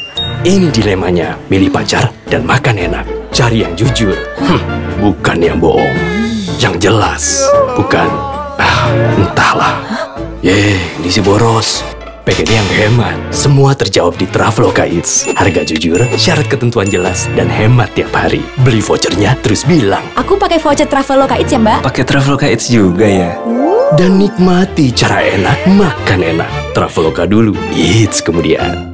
Ini dilemanya, milih pacar dan makan enak. Cari yang jujur, bukan yang bohong. Yang jelas, bukan, entahlah. Ini si boros. Pengen yang hemat. Semua terjawab di Traveloka Eats. Harga jujur, syarat ketentuan jelas, dan hemat tiap hari. Beli vouchernya terus bilang. Aku pakai voucher Traveloka Eats ya, Mbak. Pakai Traveloka Eats juga ya. Dan nikmati cara enak, makan enak. Traveloka dulu, Eats kemudian.